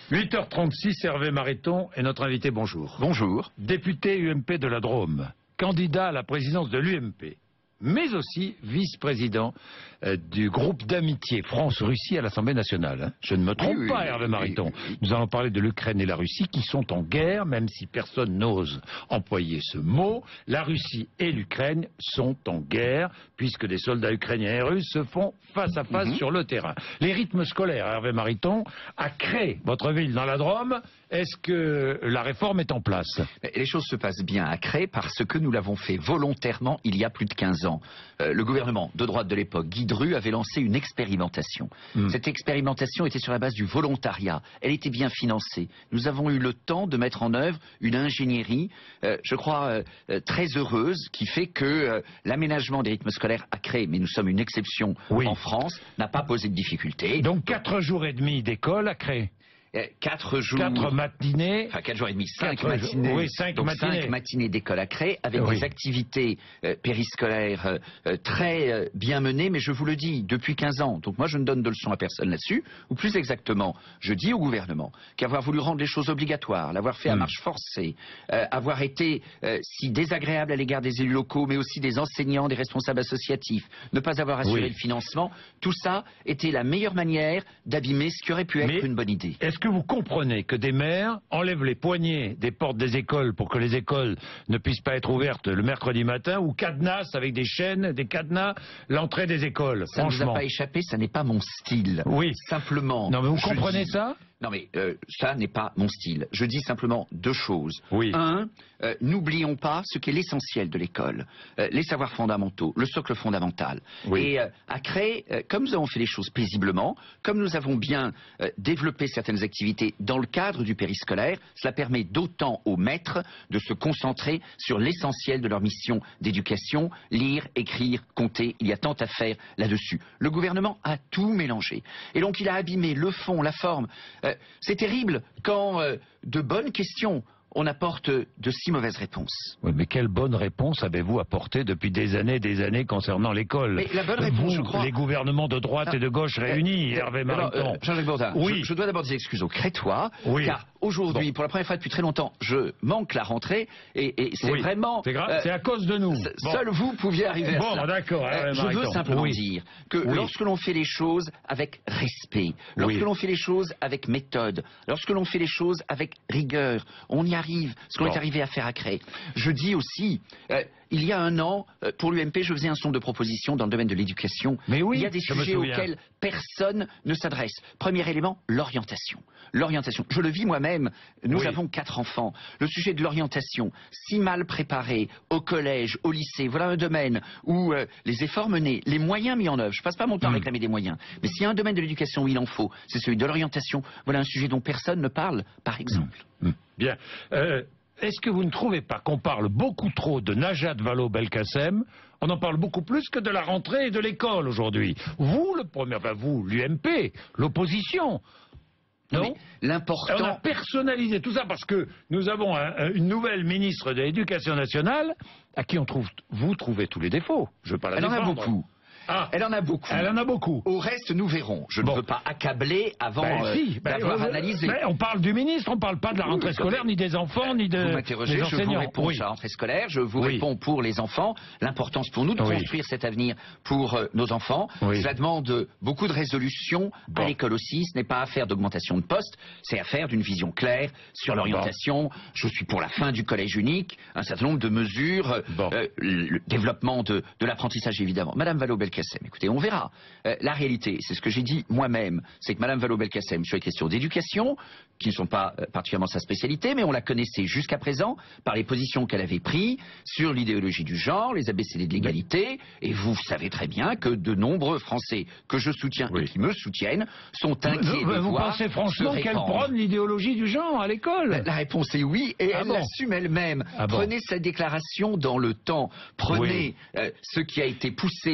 8h36, Hervé Mariton est notre invité, bonjour. Bonjour. Député UMP de la Drôme, candidat à la présidence de l'UMP, mais aussi vice-président du groupe d'amitié France-Russie à l'Assemblée nationale. Je ne me trompe pas, Hervé Mariton. Nous allons parler de l'Ukraine et la Russie qui sont en guerre, même si personne n'ose employer ce mot. La Russie et l'Ukraine sont en guerre, puisque des soldats ukrainiens et russes se font face à face sur le terrain. Les rythmes scolaires, Hervé Mariton, a créé votre ville dans la Drôme. Est-ce que la réforme est en place? Les choses se passent bien à Cré parce que nous l'avons fait volontairement il y a plus de 15 ans. Le gouvernement de droite de l'époque, Guy Dru, avait lancé une expérimentation. Cette expérimentation était sur la base du volontariat. Elle était bien financée. Nous avons eu le temps de mettre en œuvre une ingénierie, je crois, très heureuse, qui fait que l'aménagement des rythmes scolaires à Cré, mais nous sommes une exception en France, n'a pas posé de difficultés. Donc 4 jours et demi d'école à Cré. 4 jours... 4 matinées... Enfin, 4 jours et demi, 5 matinées. Oui, 5 matinées. 5 matinées d'école à Cré, avec des activités périscolaires très bien menées, mais je vous le dis, depuis 15 ans. Donc moi, je ne donne de leçons à personne là-dessus. Ou plus exactement, je dis au gouvernement qu'avoir voulu rendre les choses obligatoires, l'avoir fait à marche forcée, avoir été si désagréable à l'égard des élus locaux, mais aussi des enseignants, des responsables associatifs, ne pas avoir assuré le financement, tout ça était la meilleure manière d'abîmer ce qui aurait pu être une bonne idée. Est-ce que vous comprenez que des maires enlèvent les poignées des portes des écoles pour que les écoles ne puissent pas être ouvertes le mercredi matin, ou cadenassent avec des chaînes, des cadenas, l'entrée des écoles? Ça ne vous a pas échappé, ça n'est pas mon style. Oui. Simplement. Non mais vous comprenez ça? Non mais ça n'est pas mon style. Je dis simplement deux choses. Oui. Un, n'oublions pas ce qu'est l'essentiel de l'école. Les savoirs fondamentaux, le socle fondamental. Oui. Et à Cré, comme nous avons fait les choses paisiblement, comme nous avons bien développé certaines activités dans le cadre du périscolaire, cela permet d'autant aux maîtres de se concentrer sur l'essentiel de leur mission d'éducation, lire, écrire, compter. Il y a tant à faire là-dessus. Le gouvernement a tout mélangé. Et donc il a abîmé le fond, la forme. C'est terrible quand de bonnes questions on apporte de si mauvaises réponses. Oui, mais quelle bonne réponse avez-vous apporté depuis des années concernant l'école? Mais la bonne réponse, je crois... Les gouvernements de droite et de gauche réunis, Hervé Mariton. Jean-Jacques Bourdin, oui. je dois d'abord des excuses aux Crétois, oui. Car aujourd'hui, pour la première fois depuis très longtemps, je manque la rentrée, et c'est vraiment... C'est grave, c'est à cause de nous. Seul vous pouviez arriver à cela. Bon, d'accord. Je veux simplement dire que lorsque l'on fait les choses avec respect, lorsque l'on fait les choses avec méthode, lorsque l'on fait les choses avec rigueur, on y arrive. Ce qu'on est arrivé à faire à Cré. Je dis aussi, il y a un an, pour l'UMP, je faisais un son de proposition dans le domaine de l'éducation. Mais oui, il y a des sujets auxquels personne ne s'adresse. Premier élément, l'orientation. L'orientation. Je le vis moi-même. Nous avons 4 enfants. Le sujet de l'orientation, si mal préparé au collège, au lycée, voilà un domaine où les efforts menés, les moyens mis en œuvre, je passe pas mon temps à réclamer des moyens, mais s'il y a un domaine de l'éducation où il en faut, c'est celui de l'orientation. Voilà un sujet dont personne ne parle, par exemple. Bien. Est-ce que vous ne trouvez pas qu'on parle beaucoup trop de Najat Vallaud-Belkacem? On en parle beaucoup plus que de la rentrée et de l'école aujourd'hui. Vous, vous, l'UMP, l'opposition. Non, l'important... On a personnalisé tout ça parce que nous avons une nouvelle ministre de l'Éducation nationale à qui vous trouvez tous les défauts. Je veux pas la défendre. Elle en a beaucoup. Elle en a beaucoup. Elle en a beaucoup. Au reste, nous verrons. Je ne veux pas accabler avant d'avoir analysé. Mais on parle du ministre, on ne parle pas de la rentrée scolaire, ni des enfants, ni de Vous m'interrogez, des enseignants. Je vous réponds sur la rentrée scolaire, je vous réponds pour les enfants. L'importance pour nous de construire cet avenir pour nos enfants. Cela demande beaucoup de résolution à l'école aussi. Ce n'est pas affaire d'augmentation de postes, c'est affaire d'une vision claire sur l'orientation. Je suis pour la fin du collège unique, un certain nombre de mesures, le développement de l'apprentissage évidemment. Madame Vallaud-Belkacem, écoutez, on verra. La réalité, c'est ce que j'ai dit moi-même, c'est que Madame Vallaud-Belkacem, sur les questions d'éducation, qui ne sont pas particulièrement sa spécialité, mais on la connaissait jusqu'à présent par les positions qu'elle avait prises sur l'idéologie du genre, les ABCD de l'égalité, et vous savez très bien que de nombreux Français que je soutiens et qui me soutiennent sont inquiets de vous voir pensez franchement qu'elle prône l'idéologie du genre à l'école? La réponse est oui, et elle l'assume elle-même. Prenez cette déclaration dans le temps, prenez ce qui a été poussé par Mme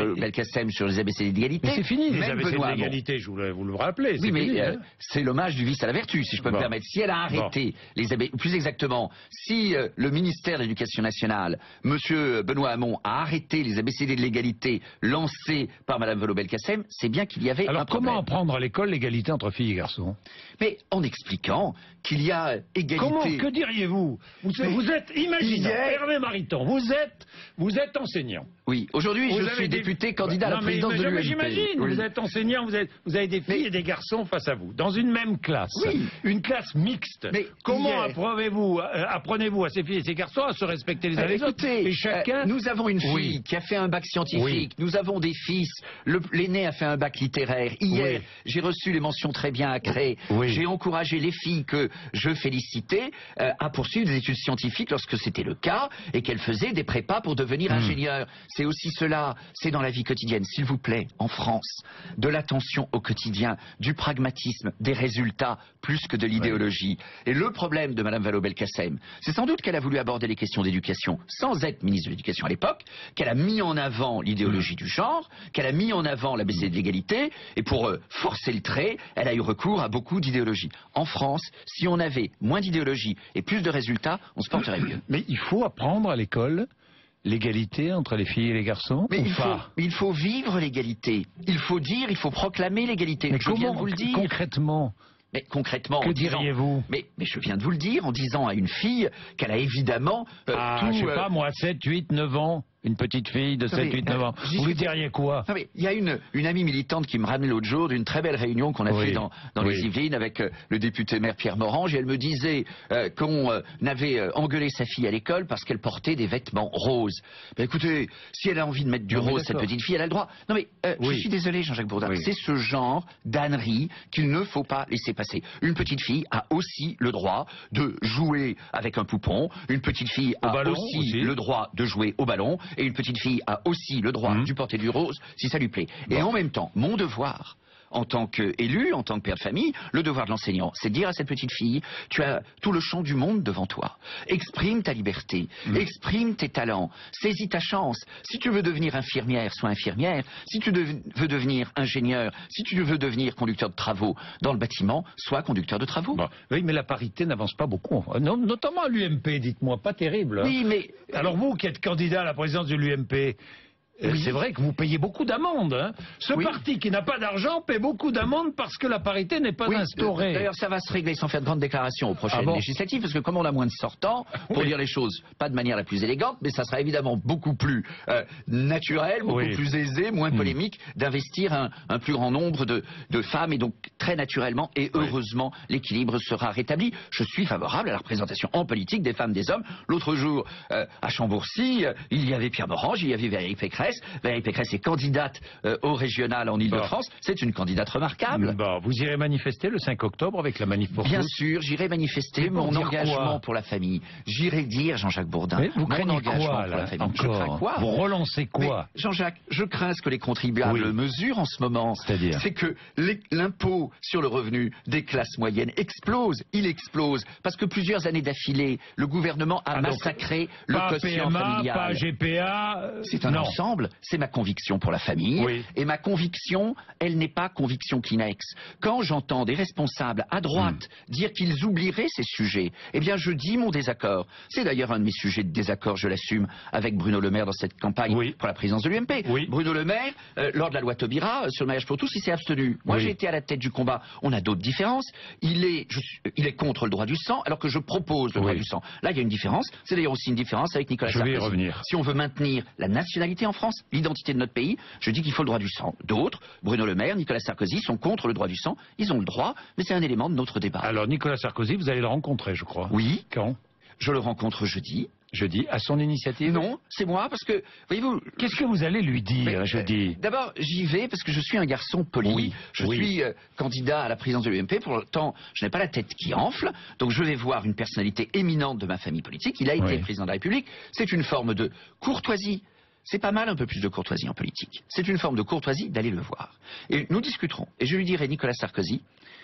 Vallaud-Belkacem sur les ABCD d'égalité. C'est fini, les ABCD d'égalité, vous le rappelez. Oui, mais fini, hein. c'est l'hommage du vice à la vertu, si je peux me permettre. Si elle a arrêté les ABCD, plus exactement, si le ministère de l'Éducation nationale, monsieur Benoît Hamon, a arrêté les ABCD de l'égalité lancés par madame Vallaud-Belkacem, c'est bien qu'il y avait un problème. Alors comment apprendre à l'école l'égalité entre filles et garçons? Mais en expliquant qu'il y a égalité... Comment? Que diriez-vous? Vous êtes, imaginez, Hervé Mariton, vous êtes enseignant. Oui, aujourd'hui je suis député candidat à la présidence de l'UMP. J'imagine, vous êtes enseignant, vous avez des filles et des garçons face à vous, dans une même classe, une classe mixte. Mais comment apprenez-vous à ces filles et ces garçons à se respecter les uns les autres? Et chacun... nous avons une fille qui a fait un bac scientifique, nous avons des fils, l'aîné a fait un bac littéraire. Hier, j'ai reçu les mentions très bien à Cré. J'ai encouragé les filles que je félicitais à poursuivre des études scientifiques lorsque c'était le cas et qu'elles faisaient des prépas pour devenir ingénieurs. C'est aussi cela, c'est dans la vie quotidienne. S'il vous plaît, en France, de l'attention au quotidien, du pragmatisme, des résultats, plus que de l'idéologie. Et le problème de madame Vallaud-Belkacem, c'est sans doute qu'elle a voulu aborder les questions d'éducation sans être ministre de l'Éducation à l'époque, qu'elle a mis en avant l'idéologie du genre, qu'elle a mis en avant l'ABCD de l'égalité, et pour forcer le trait, elle a eu recours à beaucoup d'idéologie. En France, si on avait moins d'idéologie et plus de résultats, on se porterait mieux. Mais il faut apprendre à l'école l'égalité entre les filles et les garçons? Mais il faut vivre l'égalité. Il faut dire, il faut proclamer l'égalité. Mais comment vous le dire concrètement? Mais concrètement, que diriez-vous? Mais je viens de vous le dire en disant à une fille qu'elle a évidemment je sais pas moi, 7, 8, 9 ans. Une petite fille de 7, 8, 9 ans. Vous lui diriez quoi? Il y a une amie militante qui me ramenait l'autre jour d'une très belle réunion qu'on a fait dans les Yvelines avec le député maire Pierre Morange, et elle me disait qu'on avait engueulé sa fille à l'école parce qu'elle portait des vêtements roses. Ben écoutez, si elle a envie de mettre du rose, cette petite fille, elle a le droit. Non mais je suis désolé Jean-Jacques Bourdin, c'est ce genre d'ânerie qu'il ne faut pas laisser passer. Une petite fille a aussi le droit de jouer avec un poupon, une petite fille a aussi le droit de jouer au ballon, et une petite fille a aussi le droit de porter du rose si ça lui plaît. Et en même temps, mon devoir, en tant qu'élu, en tant que père de famille, le devoir de l'enseignant, c'est de dire à cette petite fille, tu as tout le champ du monde devant toi. Exprime ta liberté, exprime tes talents, saisis ta chance. Si tu veux devenir infirmière, sois infirmière. Si tu veux devenir ingénieur, si tu veux devenir conducteur de travaux dans le bâtiment, sois conducteur de travaux. Bon. Oui, mais la parité n'avance pas beaucoup. Notamment à l'UMP, dites-moi, pas terrible. Oui, mais... Alors vous qui êtes candidat à la présidence de l'UMP... C'est vrai que vous payez beaucoup d'amendes. Hein. Ce parti qui n'a pas d'argent paie beaucoup d'amendes parce que la parité n'est pas instaurée. D'ailleurs, ça va se régler sans faire de grandes déclarations aux prochaines législatives, parce que comme on a moins de sortants, pour dire les choses pas de manière la plus élégante, mais ça sera évidemment beaucoup plus naturel, beaucoup plus aisé, moins polémique, d'investir un plus grand nombre de femmes, et donc très naturellement et heureusement, l'équilibre sera rétabli. Je suis favorable à la représentation en politique des femmes, des hommes. L'autre jour, à Chambourcy, il y avait Pierre Morange, il y avait Valérie Pécresse. Valérie Pécresse est candidate au régional en Ile-de-France. C'est une candidate remarquable. Vous irez manifester le 5 octobre avec la manif pour tous? Bien sûr, j'irai manifester mon engagement pour la famille. J'irai dire, Jean-Jacques Bourdin, mon engagement pour la famille. Je crains quoi? Vous relancez quoi? Jean-Jacques, je crains ce que les contribuables mesurent en ce moment. C'est que l'impôt sur le revenu des classes moyennes explose. Il explose. Parce que plusieurs années d'affilée, le gouvernement a massacré le quotient familial. Pas GPA, c'est un ensemble. C'est ma conviction pour la famille. Et ma conviction, elle n'est pas conviction Kleenex. Quand j'entends des responsables à droite dire qu'ils oublieraient ces sujets, eh bien je dis mon désaccord. C'est d'ailleurs un de mes sujets de désaccord, je l'assume, avec Bruno Le Maire dans cette campagne pour la présidence de l'UMP. Bruno Le Maire, lors de la loi Taubira, sur le mariage pour tous, il s'est abstenu. Moi j'ai été à la tête du combat. On a d'autres différences. Il est contre le droit du sang, alors que je propose le droit du sang. Là il y a une différence. C'est d'ailleurs aussi une différence avec Nicolas Sarkozy. Je vais y revenir. Si on veut maintenir la nationalité en France, l'identité de notre pays, je dis qu'il faut le droit du sang. D'autres, Bruno Le Maire, Nicolas Sarkozy, sont contre le droit du sang. Ils ont le droit, mais c'est un élément de notre débat. Alors Nicolas Sarkozy, vous allez le rencontrer, je crois. Oui. Quand? Je le rencontre jeudi. Jeudi, à son initiative? Non, c'est moi, parce que, voyez-vous... Qu'est-ce que vous allez lui dire jeudi? D'abord, j'y vais parce que je suis un garçon poli. Je suis candidat à la présidence de l'UMP. Pour l'instant, je n'ai pas la tête qui enfle. Donc je vais voir une personnalité éminente de ma famille politique. Il a été président de la République. C'est une forme de courtoisie. C'est pas mal un peu plus de courtoisie en politique. C'est une forme de courtoisie d'aller le voir. Et nous discuterons. Et je lui dirai, Nicolas Sarkozy,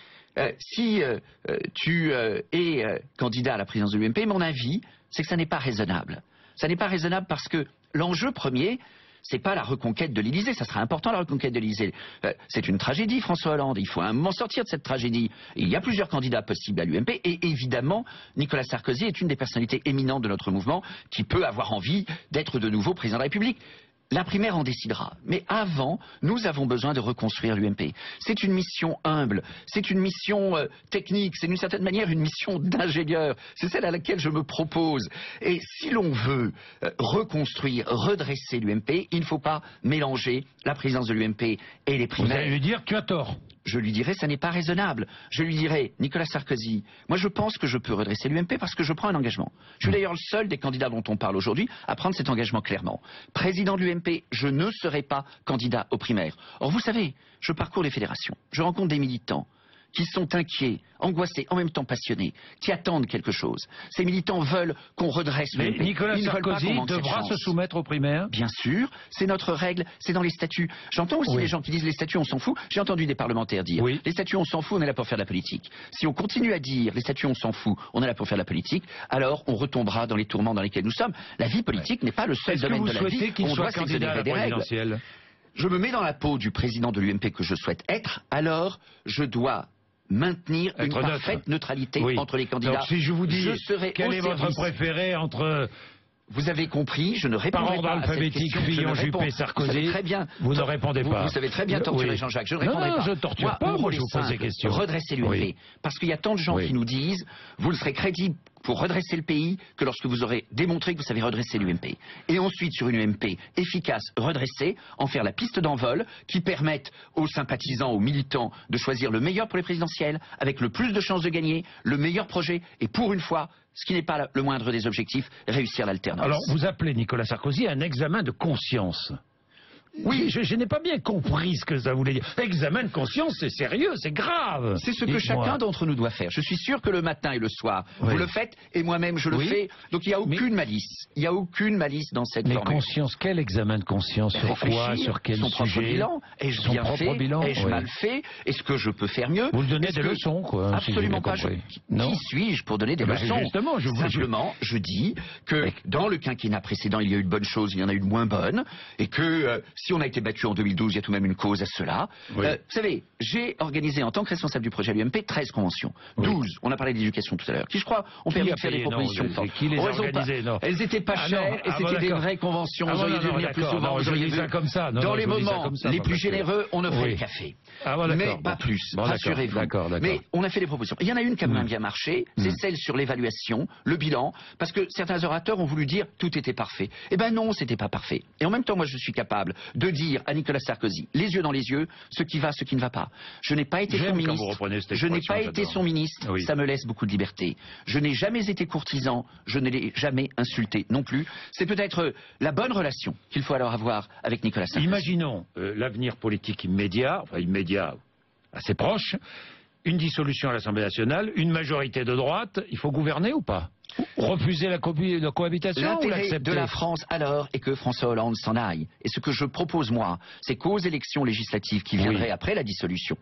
si tu es candidat à la présidence de l'UMP, mon avis, c'est que ça n'est pas raisonnable. Ça n'est pas raisonnable parce que l'enjeu premier, c'est pas la reconquête de l'Élysée. Ça sera important, la reconquête de l'Élysée. C'est une tragédie, François Hollande. Il faut à un moment sortir de cette tragédie. Il y a plusieurs candidats possibles à l'UMP et évidemment, Nicolas Sarkozy est une des personnalités éminentes de notre mouvement qui peut avoir envie d'être de nouveau président de la République. La primaire en décidera. Mais avant, nous avons besoin de reconstruire l'UMP. C'est une mission humble, c'est une mission technique, c'est d'une certaine manière une mission d'ingénieur. C'est celle à laquelle je me propose. Et si l'on veut reconstruire, redresser l'UMP, il ne faut pas mélanger la présidence de l'UMP et les primaires. Vous allez lui dire, tu as tort. Je lui dirais, ça n'est pas raisonnable. Je lui dirais, Nicolas Sarkozy, moi je pense que je peux redresser l'UMP parce que je prends un engagement. Je suis d'ailleurs le seul des candidats dont on parle aujourd'hui à prendre cet engagement clairement. Président de l'UMP, je ne serai pas candidat aux primaires. Or vous savez, je parcours les fédérations, je rencontre des militants qui sont inquiets, angoissés, en même temps passionnés, qui attendent quelque chose. Ces militants veulent qu'on redresse l'UMP. Nicolas Sarkozy devra se soumettre aux primaires. Bien sûr, c'est notre règle, c'est dans les statuts. J'entends aussi les gens qui disent les statuts on s'en fout. J'ai entendu des parlementaires dire les statuts on s'en fout, on est là pour faire de la politique. Si on continue à dire les statuts on s'en fout, on est là pour faire de la politique, alors on retombera dans les tourments dans lesquels nous sommes. La vie politique n'est pas le seul domaine de la vie. Est-ce que vous souhaitez qu'il soit candidat à la présidentielle? Je me mets dans la peau du président de l'UMP que je souhaite être, alors je dois maintenir une parfaite neutralité entre les candidats. Donc si je vous dis quel est votre préféré entre... Vous avez compris, je ne répondrai pas à cette question. Fillon, Juppé, Sarkozy, vous ne répondez pas. Vous savez très bien torturer Jean-Jacques, je ne répondrai pas. Non, je ne torture pas, moi je vous pose ces questions. Redresser l'UMP. Parce qu'il y a tant de gens qui nous disent, vous ne serez crédible pour redresser le pays que lorsque vous aurez démontré que vous savez redresser l'UMP. Et ensuite, sur une UMP efficace, redressée, en faire la piste d'envol qui permette aux sympathisants, aux militants de choisir le meilleur pour les présidentielles, avec le plus de chances de gagner, le meilleur projet, et pour une fois, ce qui n'est pas le moindre des objectifs, réussir l'alternance. Alors, vous appelez Nicolas Sarkozy à un examen de conscience. Oui, je n'ai pas bien compris ce que ça voulait dire. Examen de conscience, c'est sérieux, c'est grave. C'est ce que chacun d'entre nous doit faire. Je suis sûr que le matin et le soir, vous le faites, et moi-même je le fais. Donc il n'y a aucune malice. Il n'y a aucune malice dans cette formule. Mais conscience, quel examen de conscience? Sur quoi? Sur quel sujet? Son propre bilan. Ai-je bien fait? Ai-je mal fait? Est-ce que je peux faire mieux? Vous donnez des leçons, quoi. Absolument pas. Qui suis-je pour donner des leçons? Justement, simplement, je dis que dans le quinquennat précédent, il y a eu de bonnes choses, il y en a eu de moins bonnes, et que si on a été battu en 2012, il y a tout de même une cause à cela. Vous savez, j'ai organisé en tant que responsable du projet à l'UMP 13 conventions. 12, on a parlé d'éducation tout à l'heure, qui je crois ont permis de faire des propositions fortes. Qui les a organisées? Elles n'étaient pas chères et c'était des vraies conventions. Vous auriez dû venir plus souvent. Dans les moments les plus généreux, on offrait le café. Mais pas plus, rassurez-vous. Mais on a fait des propositions. Il y en a une qui a bien marché, c'est celle sur l'évaluation, le bilan, parce que certains orateurs ont voulu dire tout était parfait. Eh ben non, c'était pas parfait. Et en même temps, moi je suis capable de dire à Nicolas Sarkozy, les yeux dans les yeux, ce qui va, ce qui ne va pas. Je n'ai pas été son ministre. Je n'ai pas été son ministre. Ça me laisse beaucoup de liberté. Je n'ai jamais été courtisan. Je ne l'ai jamais insulté non plus. C'est peut-être la bonne relation qu'il faut alors avoir avec Nicolas Sarkozy. Imaginons l'avenir politique immédiat, enfin immédiat, assez proche, une dissolution à l'Assemblée nationale, une majorité de droite, il faut gouverner ou pas? Refuser la cohabitation ou l'accepter? L'intérêt de la France alors est que François Hollande s'en aille. Et ce que je propose moi, c'est qu'aux élections législatives qui viendraient après la dissolution,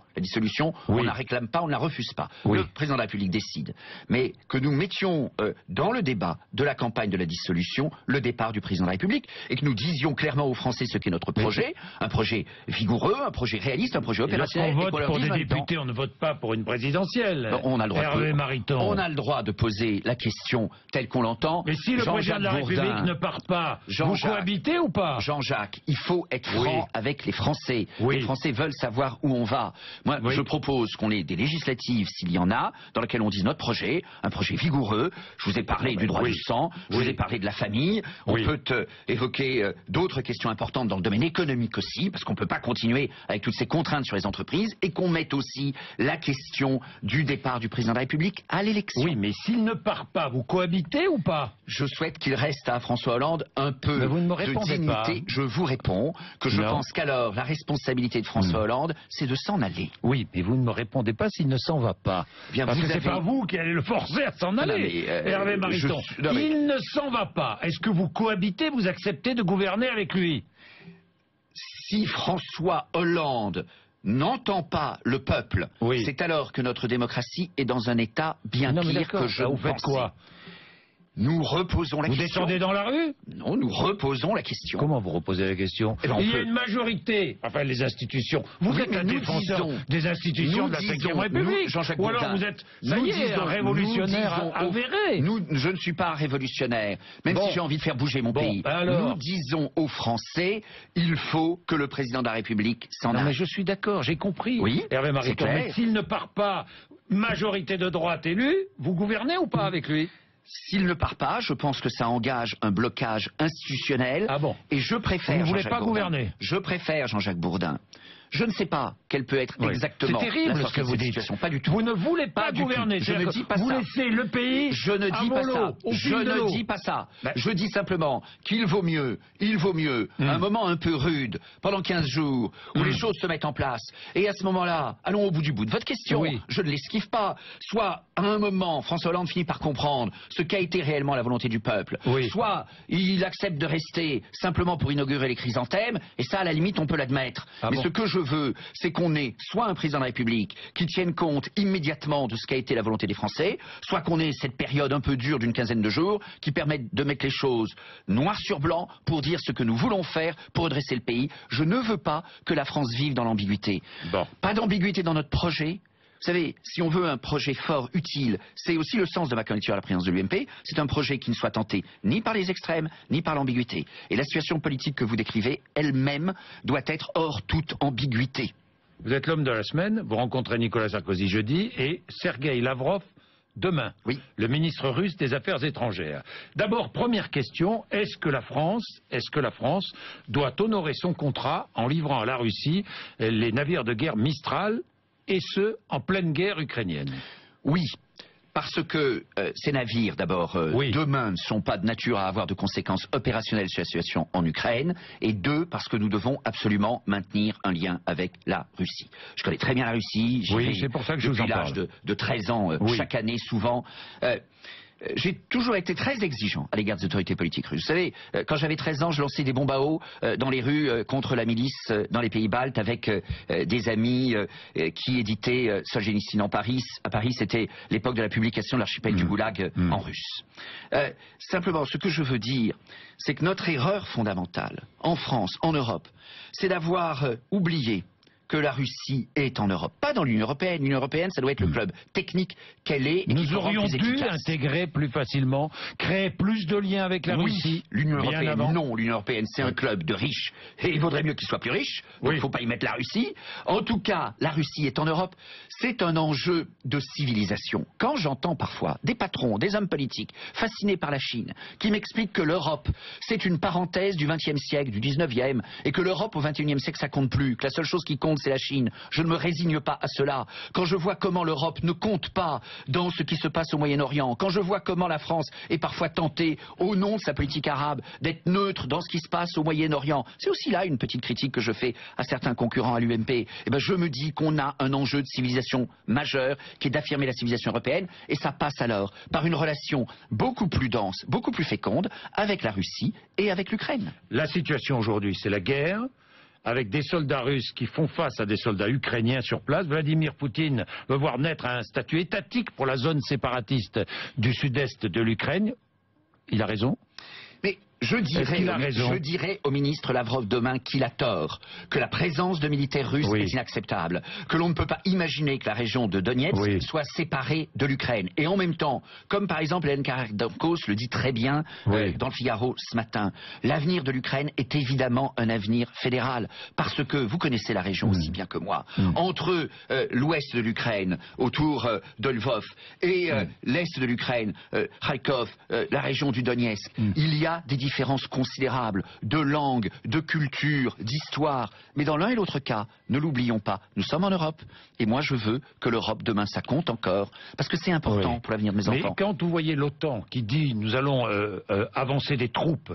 on ne la réclame pas, on ne la refuse pas. Le président de la République décide. Mais que nous mettions dans le débat de la campagne de la dissolution le départ du président de la République et que nous disions clairement aux Français ce qu'est notre projet, un projet vigoureux, un projet réaliste, un projet opérationnel. Lorsqu'on vote pour des députés, on ne vote pas pour une présidentielle. On a le droit Hervé Mariton. On a le droit de poser la question telle qu'on l'entend. Mais si le président de la République ne part pas, vous cohabitez ou pas? Jean-Jacques, il faut être franc avec les Français. Les Français veulent savoir où on va. Moi, je propose qu'on ait des législatives, s'il y en a, dans lesquelles on dise notre projet, un projet vigoureux. Je vous ai parlé du droit du sang, je vous ai parlé de la famille. On peut évoquer d'autres questions importantes dans le domaine économique aussi, parce qu'on ne peut pas continuer avec toutes ces contraintes sur les entreprises, et qu'on mette aussi la question du départ du président de la République à l'élection. Oui, mais s'il ne part pas, vous cohabitez ou pas? Je souhaite qu'il reste à François Hollande un peu de dignité. Pas. Je vous réponds que je pense qu'alors la responsabilité de François Hollande, c'est de s'en aller. Oui, mais vous ne me répondez pas s'il ne s'en va pas. Parce que c'est pas vous qui allez le forcer à s'en aller. Hervé Mariton, il ne s'en va pas. Est-ce que vous cohabitez, vous acceptez de gouverner avec lui? Si François Hollande n'entend pas le peuple, c'est alors que notre démocratie est dans un état bien pire que je vous faites quoi? Nous reposons la question. Vous descendez dans la rue? Non, nous reposons la question. Comment vous reposez la question? Il y a une majorité, enfin les institutions. Vous êtes un défenseur des institutions de la Ve République. Ou alors vous êtes, ça y est, un révolutionnaire avéré. Je ne suis pas un révolutionnaire, même si j'ai envie de faire bouger mon pays. Nous disons aux Français, il faut que le président de la République s'en aille. Mais je suis d'accord, j'ai compris. Oui, Hervé Mariton, mais s'il ne part pas, majorité de droite élue, vous gouvernez ou pas avec lui? S'il ne part pas, je pense que ça engage un blocage institutionnel. Ah bon? Et je préfère. Vous ne voulez pas gouverner? Je préfère Jean-Jacques Bourdin. Je ne sais pas quelle peut être exactement. C'est terrible ce que vous dites. Pas du tout. Vous ne voulez pas gouverner. Je ne dis pas ça. Vous laissez le pays. Je ne dis pas ça. Je ne dis pas ça. Je dis simplement qu'il vaut mieux, un moment un peu rude, pendant 15 jours, où les choses se mettent en place. Et à ce moment-là, allons au bout du bout de votre question. Je ne l'esquive pas. Soit, à un moment, François Hollande finit par comprendre ce qu'a été réellement la volonté du peuple. Soit, il accepte de rester simplement pour inaugurer les chrysanthèmes. Et ça, à la limite, on peut l'admettre. Mais ce que je veux, c'est qu'on ait soit un président de la République qui tienne compte immédiatement de ce qu'a été la volonté des Français, soit qu'on ait cette période un peu dure d'une quinzaine de jours qui permette de mettre les choses noir sur blanc pour dire ce que nous voulons faire pour redresser le pays. Je ne veux pas que la France vive dans l'ambiguïté. Pas d'ambiguïté dans notre projet. Vous savez, si on veut un projet fort, utile, c'est aussi le sens de ma candidature à la présidence de l'UMP, c'est un projet qui ne soit tenté ni par les extrêmes, ni par l'ambiguïté. Et la situation politique que vous décrivez, elle-même, doit être hors toute ambiguïté. Vous êtes l'homme de la semaine, vous rencontrez Nicolas Sarkozy jeudi et Sergueï Lavrov demain, le ministre russe des Affaires étrangères. D'abord, première question, est-ce que la France doit honorer son contrat en livrant à la Russie les navires de guerre Mistral, et ce, en pleine guerre ukrainienne? Oui, parce que ces navires, d'abord, demain, ne sont pas de nature à avoir de conséquences opérationnelles sur la situation en Ukraine, et deux, parce que nous devons absolument maintenir un lien avec la Russie. Je connais très bien la Russie, c'est pour ça que je vous en parle. Depuis l'âge de 13 ans, chaque année, souvent... j'ai toujours été très exigeant à l'égard des autorités politiques russes. Vous savez, quand j'avais 13 ans, je lançais des bombes à eau dans les rues contre la milice dans les pays baltes avec des amis qui éditaient Solzhenitsyn à Paris, c'était l'époque de la publication de l'archipel du Goulag en russe. Simplement, ce que je veux dire, c'est que notre erreur fondamentale, en France, en Europe, c'est d'avoir oublié que la Russie est en Europe, pas dans l'Union européenne. L'Union européenne, ça doit être le club technique qu'elle est. Et nous aurions dû intégrer plus facilement, créer plus de liens avec la Russie. L'Union européenne, non. L'Union européenne, c'est un club de riches. Et il vaudrait mieux qu'il soit plus riche. Donc il ne faut pas y mettre la Russie. En tout cas, la Russie est en Europe. C'est un enjeu de civilisation. Quand j'entends parfois des patrons, des hommes politiques fascinés par la Chine, qui m'expliquent que l'Europe, c'est une parenthèse du XXe siècle, du XIXe, et que l'Europe au XXIe siècle, ça compte plus, que la seule chose qui compte, c'est la Chine. Je ne me résigne pas à cela. Quand je vois comment l'Europe ne compte pas dans ce qui se passe au Moyen-Orient, quand je vois comment la France est parfois tentée, au nom de sa politique arabe, d'être neutre dans ce qui se passe au Moyen-Orient, c'est aussi là une petite critique que je fais à certains concurrents à l'UMP. Eh ben, je me dis qu'on a un enjeu de civilisation majeur qui est d'affirmer la civilisation européenne, et ça passe alors par une relation beaucoup plus dense, beaucoup plus féconde avec la Russie et avec l'Ukraine. La situation aujourd'hui, c'est la guerre, avec des soldats russes qui font face à des soldats ukrainiens sur place. Vladimir Poutine veut voir naître un statut étatique pour la zone séparatiste du sud-est de l'Ukraine. Il a raison? Mais je dirais au ministre Lavrov demain qu'il a tort, que la présence de militaires russes est inacceptable, que l'on ne peut pas imaginer que la région de Donetsk soit séparée de l'Ukraine. Et en même temps, comme par exemple Hélène Karadarkos le dit très bien dans le Figaro ce matin, l'avenir de l'Ukraine est évidemment un avenir fédéral, parce que vous connaissez la région aussi bien que moi. Entre l'ouest de l'Ukraine, autour de Lvov, et l'est de l'Ukraine, Kharkov, la région du Donetsk, il y a des différences considérables de langue, de culture, d'histoire. Mais dans l'un et l'autre cas, ne l'oublions pas, nous sommes en Europe, et moi je veux que l'Europe demain ça compte encore, parce que c'est important pour l'avenir de mes enfants. Mais quand vous voyez l'OTAN qui dit nous allons avancer des troupes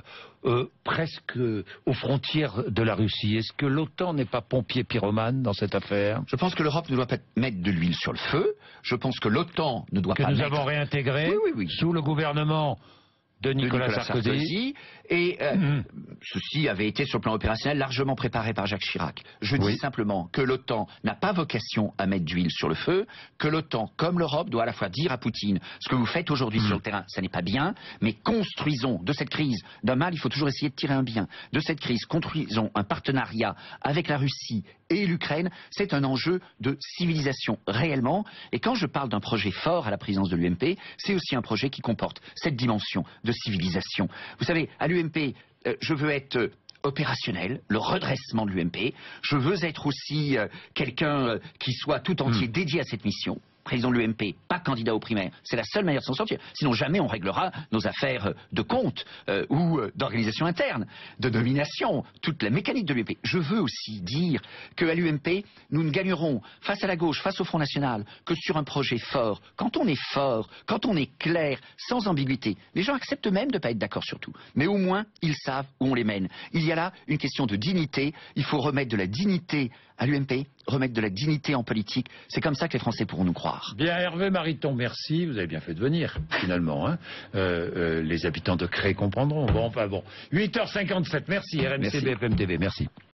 presque aux frontières de la Russie, est-ce que l'OTAN n'est pas pompier pyromane dans cette affaire? Je pense que l'Europe ne doit pas mettre de l'huile sur le feu. Je pense que l'OTAN ne doit pas nous avons réintégré sous le gouvernement de Nicolas Sarkozy. Et ceci avait été sur le plan opérationnel largement préparé par Jacques Chirac. Je dis simplement que l'OTAN n'a pas vocation à mettre d'huile sur le feu, que l'OTAN, comme l'Europe, doit à la fois dire à Poutine ce que vous faites aujourd'hui sur le terrain, ça n'est pas bien, mais construisons de cette crise, d'un mal il faut toujours essayer de tirer un bien, de cette crise construisons un partenariat avec la Russie et l'Ukraine, c'est un enjeu de civilisation réellement. Et quand je parle d'un projet fort à la présidence de l'UMP, c'est aussi un projet qui comporte cette dimension de civilisation. Vous savez, à l'UMP, je veux être opérationnel, le redressement de l'UMP. Je veux être aussi quelqu'un qui soit tout entier dédié à cette mission. Président de l'UMP, pas candidat aux primaires, c'est la seule manière de s'en sortir. Sinon jamais on réglera nos affaires de compte ou d'organisation interne, de nomination, toute la mécanique de l'UMP. Je veux aussi dire qu'à l'UMP, nous ne gagnerons face à la gauche, face au Front National, que sur un projet fort. Quand on est fort, quand on est clair, sans ambiguïté, les gens acceptent même de ne pas être d'accord sur tout. Mais au moins, ils savent où on les mène. Il y a là une question de dignité. Il faut remettre de la dignité à l'UMP, remettre de la dignité en politique. C'est comme ça que les Français pourront nous croire. Bien, Hervé Mariton, merci. Vous avez bien fait de venir, finalement. Hein. Les habitants de Cré comprendront. Bon, enfin bon. 8h57, merci. RMC BFM TV, merci.